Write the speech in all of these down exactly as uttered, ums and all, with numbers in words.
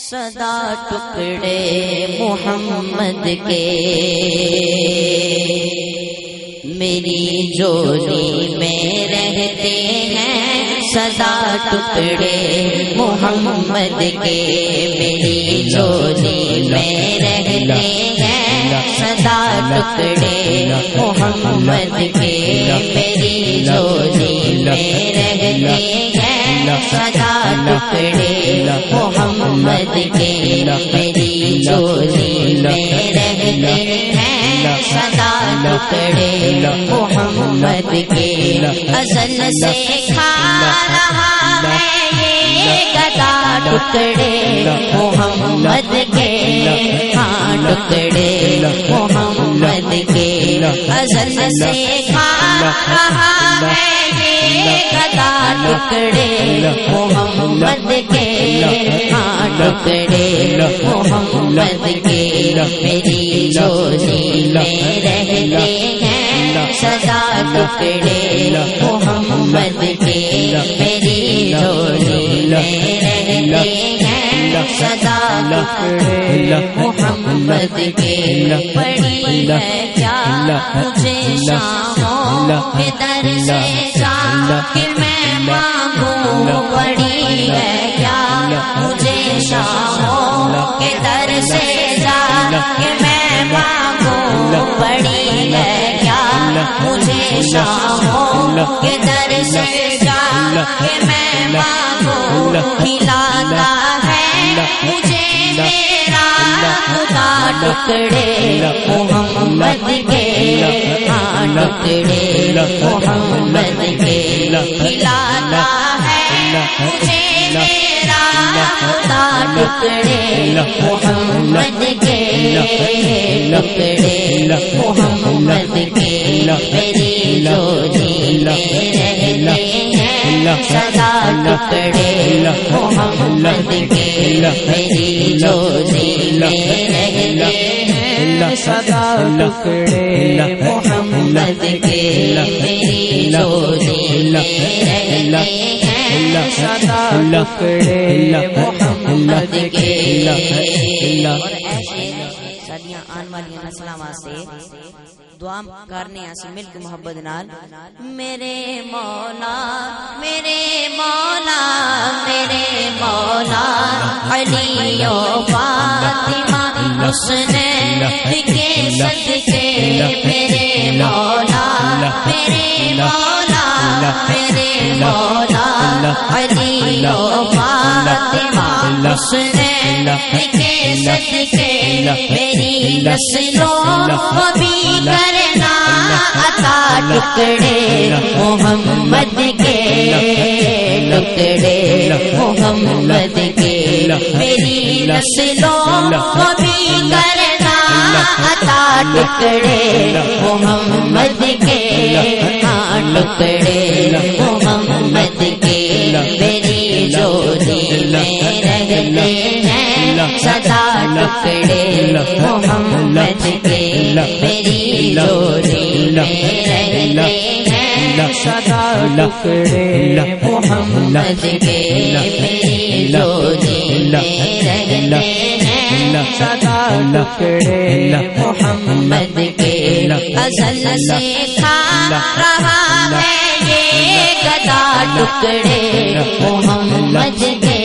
صدا ٹکڑے محمد کے میری جولی میں رہتے ہیں، صدا ٹکڑے محمد کے میری جولی میں رہتے ہیں، صدا ٹکڑے محمد کے میری جولی میں رہتے ہیں، صدا ٹکڑے محمد کے میری جولی میں رہتے ہیں، صدا ٹکڑے محمد کے ازل سے کھا رہا ہے یہ گدا ٹکڑے محمد کے، ہاں ٹکڑے محمد کے ازل سے کھا رہا ہے یہ گدا ٹکڑے محمد کے، ہاں ٹکڑے محمد کے میری جولی میں رہتے ہیں، صدا ٹکڑے محمد کے میری جولی میں رہتے ہیں، صدا ٹکڑے محمد کے پڑی ہے کیا مجھے شاموں کے در سے جا کہ میں مانگوں، پڑی ہے کیا مجھے شاموں کے در سے جا کہ میں مانگوں، پڑی ہے کیا مجھے شاموں کے در سے جا کہ میں مانگوں، کھلاتا ہے مجھے میرا خدا ٹکڑے محمد کے، ہاں ٹکڑے محمد کے کھلاتا ہے مجھے میرا خدا ٹکڑے محمد کے، ٹکڑے محمد کے میری جولی میں رہتے ہیں، صدا ٹکڑے محمد کے میری جولی میں رہتے ہیں، صدا ٹکڑے محمد کے میری جولی میں رہتے ہیں، صدا ٹکڑے محمد کے۔ اور ایسے صدیاں آن والی نسلاں واسطے دعا کرنے آسی مل کے محبت نال، میرے مولا میرے مولا میرے مولا علی و فاطمہ حسنین کے صدقے، میرے مولا میرے مولا میرے مولا علی و فاطمہ حسنین کے صدقے، میری نسلوں کو بھی کرنا عطا ٹکڑے محمد کے، ٹکڑے محمد کے میری نسلوں کو بھی کرنا عطا ٹکڑے محمد کے، ہاں ٹکڑے محمد کے میری جولی میں رہتے ہیں، صدا ٹکڑے محمد کے میری جولی میں رہتے ہیں، صدا ٹکڑے محمد کے میری جولی میں رہتے ہیں، صدا ٹکڑے محمد کے ازل سے کھا رہا ہے یہ گدا ٹکڑے محمد کے،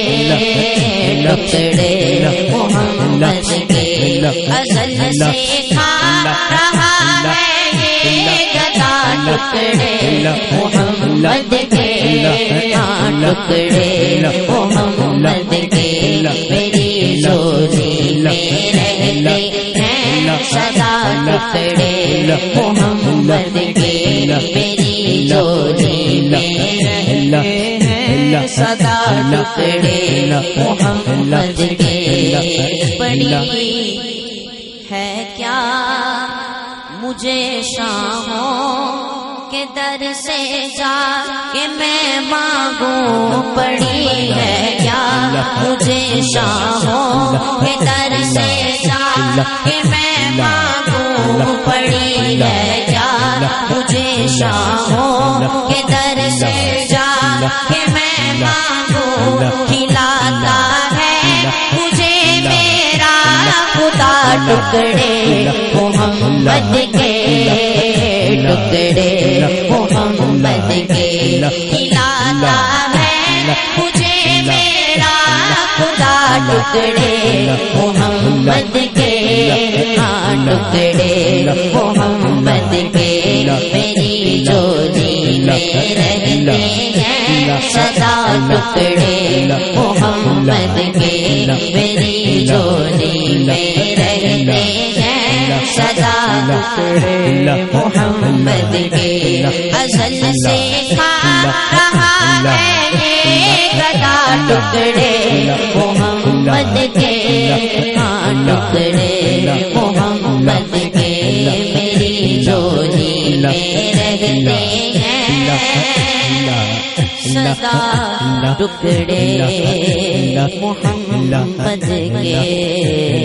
ٹکڑے محمد کے ازل سے کھا رہا ہے یہ گدا ٹکڑے محمد کے، ہاں ٹکڑے محمد کے میری جولی میں رہتے ہیں، صدا ٹکڑے محمد کے میری جولی میں رہتے ہیں، صدا ٹکڑے محمد کے پڑی ہے کیا مجھے شاموں کے در سے جا کہ میں مانگوں، پڑی ہے کیا مجھے شاموں کے در سے جا کہ میں مانگوں، پڑی ہے کیا مجھے شاموں کے در سے جا کہ میں مانگوں، کھلاتا ہے مجھے ٹکڑے محمد کے ٹکڑے محمد کے کھلاتا ہے مجھے میرا خدا ٹکڑے محمد کے ہاں ٹکڑے محمد کے میری جولی میں رہتے ہیں سدا ٹکڑے محمد کے میری جولی میں رہتے ہیں سدا ٹکڑے محمد کے ازل سے کھا رہا ہے یہ گدا ٹکڑے محمد کے ہاں ٹکڑے محمد کے میری جولی میں رہتے ہیں سدا ٹکڑے محمد کے